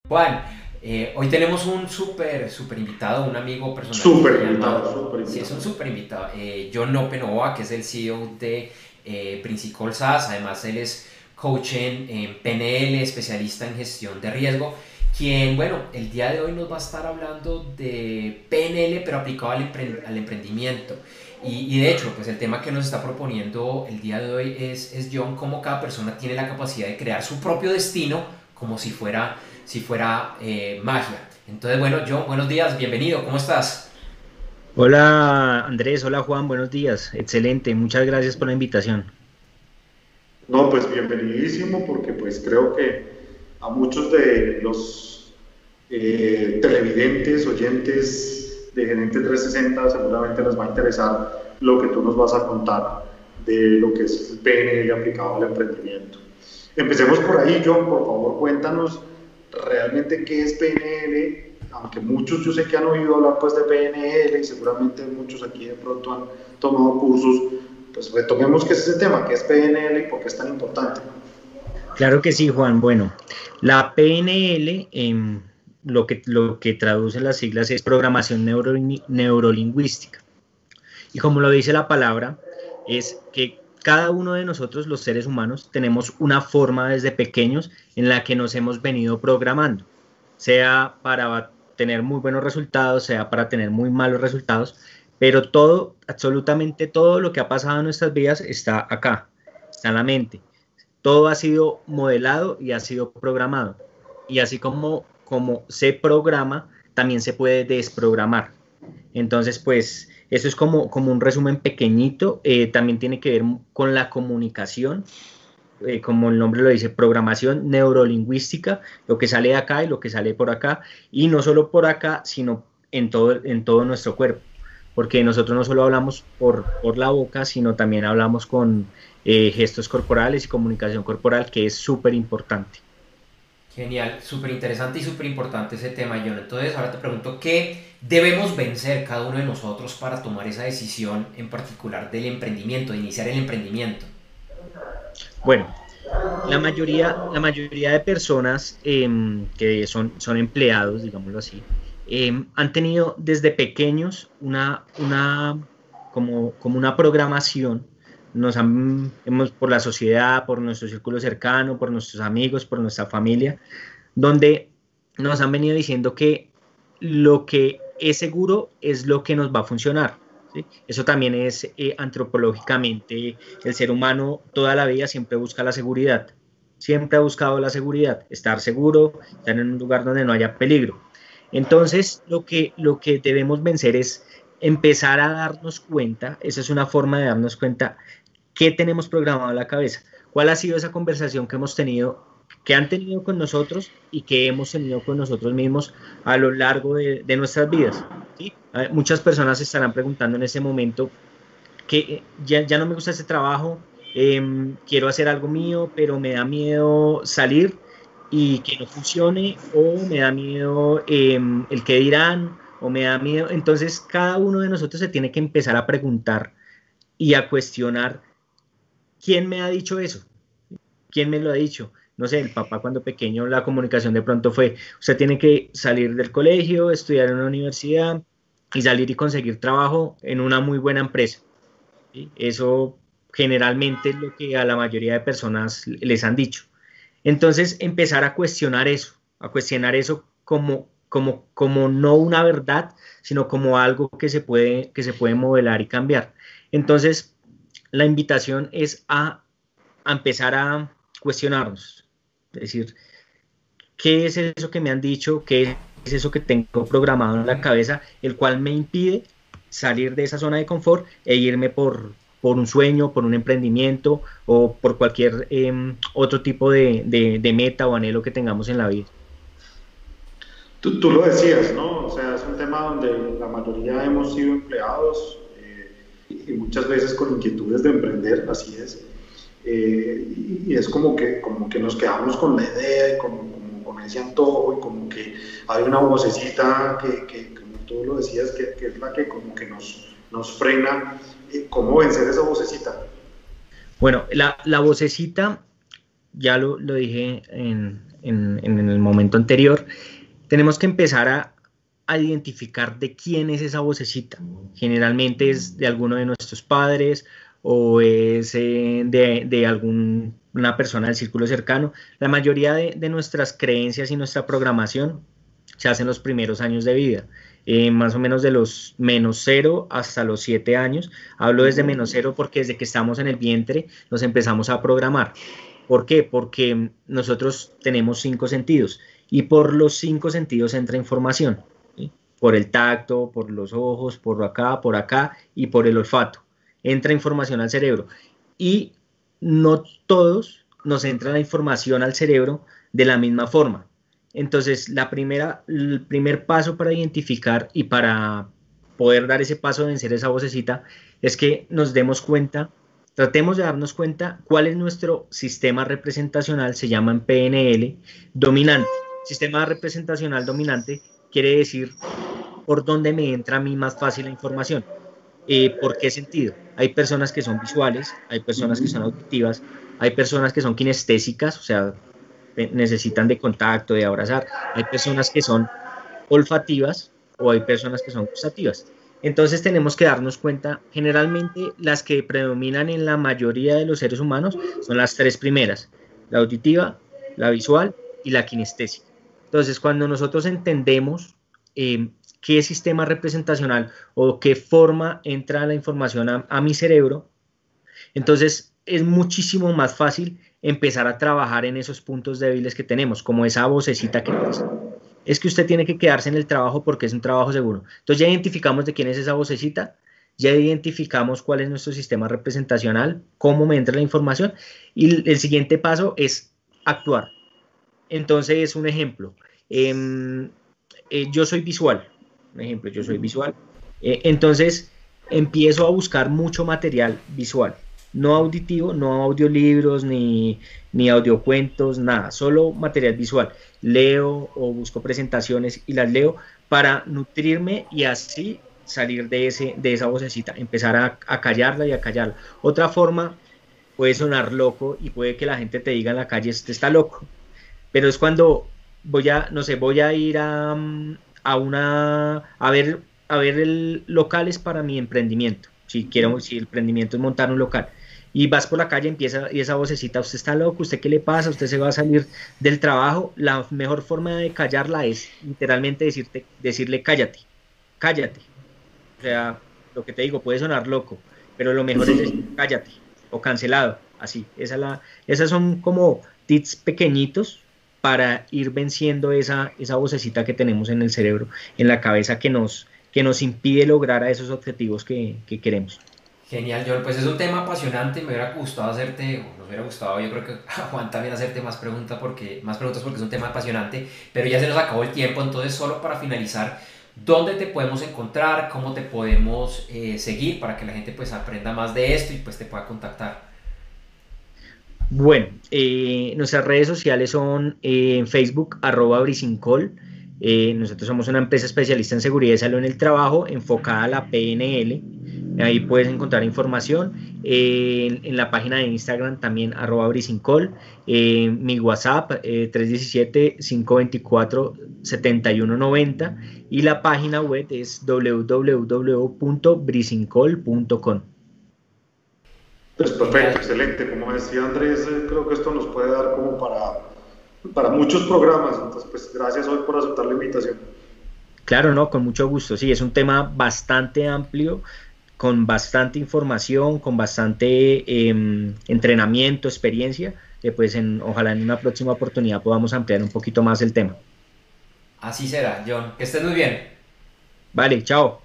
Juan, hoy tenemos un súper invitado, un amigo personal que Súper se llama, invitado, súper sí, es un invitado. súper invitado, John Openova, que es el CEO de Principal SaaS. Además él es coach en PNL, especialista en gestión de riesgo, quien, bueno, el día de hoy nos va a estar hablando de PNL, pero aplicado al emprendimiento. Y de hecho, pues el tema que nos está proponiendo el día de hoy es John, cómo cada persona tiene la capacidad de crear su propio destino como si fuera magia. Entonces, bueno, John, buenos días, bienvenido, ¿cómo estás? Hola Andrés, hola Juan, buenos días. Excelente, muchas gracias por la invitación. No, pues bienvenidísimo porque pues creo que a muchos de los televidentes, oyentes de Gerente 360 seguramente les va a interesar lo que tú nos vas a contar de lo que es el PNL aplicado al emprendimiento. Empecemos por ahí, John, por favor, cuéntanos realmente qué es PNL, aunque muchos yo sé que han oído hablar pues de PNL y seguramente muchos aquí de pronto han tomado cursos, pues retomemos qué es ese tema, qué es PNL y por qué es tan importante. Claro que sí, Juan. Bueno, la PNL, lo que traduce las siglas es programación neurolingüística. Y como lo dice la palabra, es que cada uno de nosotros, los seres humanos, tenemos una forma desde pequeños en la que nos hemos venido programando, sea para tener muy buenos resultados, sea para tener muy malos resultados, pero todo, absolutamente todo lo que ha pasado en nuestras vidas está acá, está en la mente. Todo ha sido modelado y ha sido programado. Y así como se programa, también se puede desprogramar. Entonces, pues, eso es como un resumen pequeñito. También tiene que ver con la comunicación, como el nombre lo dice, programación neurolingüística, lo que sale de acá y lo que sale por acá, y no solo por acá, sino en todo nuestro cuerpo, porque nosotros no solo hablamos por la boca, sino también hablamos con gestos corporales y comunicación corporal, que es súper importante. Genial, súper interesante y súper importante ese tema, John. Entonces, ahora te pregunto, ¿qué debemos vencer cada uno de nosotros para tomar esa decisión en particular del emprendimiento, de iniciar el emprendimiento? Bueno, la mayoría de personas que son empleados, digámoslo así, han tenido desde pequeños como una programación, por la sociedad, por nuestro círculo cercano, por nuestros amigos, por nuestra familia, donde nos han venido diciendo que lo que es seguro es lo que nos va a funcionar. ¿Sí? Eso también es antropológicamente, el ser humano toda la vida siempre busca la seguridad, siempre ha buscado la seguridad, estar seguro, estar en un lugar donde no haya peligro. Entonces, lo que debemos vencer es empezar a darnos cuenta, esa es una forma de darnos cuenta qué tenemos programado en la cabeza, cuál ha sido esa conversación que hemos tenido, que han tenido con nosotros y que hemos tenido con nosotros mismos a lo largo de nuestras vidas. ¿Sí? Muchas personas se estarán preguntando en ese momento que ya no me gusta ese trabajo, quiero hacer algo mío, pero me da miedo salir y que no funcione, o me da miedo el que dirán, o me da miedo. Entonces, cada uno de nosotros se tiene que empezar a preguntar y a cuestionar quién me ha dicho eso, quién me lo ha dicho. No sé, el papá cuando pequeño la comunicación de pronto fue, usted tiene que salir del colegio, estudiar en una universidad y salir y conseguir trabajo en una muy buena empresa. ¿Sí? Eso generalmente es lo que a la mayoría de personas les han dicho. Entonces, empezar a cuestionar eso como no una verdad, sino como algo que se puede modelar y cambiar. Entonces, la invitación es a empezar a cuestionarnos, es decir, ¿qué es eso que me han dicho? ¿Qué es eso que tengo programado en la cabeza, el cual me impide salir de esa zona de confort e irme por un sueño, por un emprendimiento o por cualquier otro tipo de meta o anhelo que tengamos en la vida? Tú lo decías, ¿no? O sea, es un tema donde la mayoría hemos sido empleados y muchas veces con inquietudes de emprender, así es. Y es como que nos quedamos con la idea y como con ese antojo y como que hay una vocecita como tú lo decías, que es la que como que nos frena. ¿Cómo vencer esa vocecita? Bueno, la vocecita, ya lo dije en el momento anterior, tenemos que empezar a identificar de quién es esa vocecita. Generalmente es de alguno de nuestros padres o es de alguna persona del círculo cercano. La mayoría de nuestras creencias y nuestra programación se hace en los primeros años de vida, más o menos de los -0 hasta los 7 años. Hablo desde -0 porque desde que estamos en el vientre nos empezamos a programar. ¿Por qué? Porque nosotros tenemos 5 sentidos y por los 5 sentidos entra información, ¿sí? Por el tacto, por los ojos, por acá y por el olfato. Entra información al cerebro y no todos nos entra la información al cerebro de la misma forma. Entonces, el primer paso para identificar y para poder dar ese paso de vencer esa vocecita es que nos demos cuenta, tratemos de darnos cuenta cuál es nuestro sistema representacional, se llama en PNL, dominante. Sistema representacional dominante quiere decir por dónde me entra a mí más fácil la información. ¿Por qué sentido? Hay personas que son visuales, hay personas que son auditivas, hay personas que son kinestésicas, o sea, necesitan de contacto, de abrazar. Hay personas que son olfativas o hay personas que son gustativas. Entonces tenemos que darnos cuenta, generalmente las que predominan en la mayoría de los seres humanos son las 3 primeras, la auditiva, la visual y la kinestésica. Entonces cuando nosotros entendemos qué sistema representacional o qué forma entra la información a mi cerebro, entonces es muchísimo más fácil empezar a trabajar en esos puntos débiles que tenemos, como esa vocecita que nos dice, es que usted tiene que quedarse en el trabajo porque es un trabajo seguro. Entonces ya identificamos de quién es esa vocecita, ya identificamos cuál es nuestro sistema representacional, cómo me entra la información, y el siguiente paso es actuar. Entonces, un ejemplo, yo soy visual, entonces empiezo a buscar mucho material visual, no auditivo, no audiolibros ni audiocuentos, nada, solo material visual. Leo o busco presentaciones y las leo para nutrirme y así salir de esa vocecita, empezar a callarla y a callarla. Otra forma puede sonar loco y puede que la gente te diga en la calle, este está loco, pero es cuando voy a ir a ver locales para mi emprendimiento. Si el emprendimiento es montar un local, y vas por la calle y esa vocecita, usted está loco, usted qué le pasa, usted se va a salir del trabajo, la mejor forma de callarla es literalmente decirle cállate. O sea, lo que te digo puede sonar loco, pero lo mejor es decir cállate o cancelado, así. Esas son como tips pequeñitos para ir venciendo esa vocecita que tenemos en el cerebro, en la cabeza, que nos impide lograr a esos objetivos que queremos. Genial, John. Pues es un tema apasionante. Me hubiera gustado nos hubiera gustado, yo creo que a Juan también hacerte más preguntas porque es un tema apasionante, pero ya se nos acabó el tiempo. Entonces, solo para finalizar, ¿dónde te podemos encontrar? ¿Cómo te podemos seguir para que la gente pues aprenda más de esto y pues te pueda contactar? Bueno, nuestras redes sociales son en Facebook, @Brisincol. Nosotros somos una empresa especialista en seguridad y salud en el trabajo, enfocada a la PNL. Ahí puedes encontrar información. En la página de Instagram también, @Brisincol. Mi WhatsApp, 317-524-7190. Y la página web es www.brisincol.com. Pues perfecto, excelente. Como decía Andrés, creo que esto nos puede dar como para muchos programas. Entonces, pues gracias hoy por aceptar la invitación. Claro, no, con mucho gusto. Sí, es un tema bastante amplio, con bastante información, con bastante entrenamiento, experiencia, que pues ojalá en una próxima oportunidad podamos ampliar un poquito más el tema. Así será, John. Que estés muy bien. Vale, chao.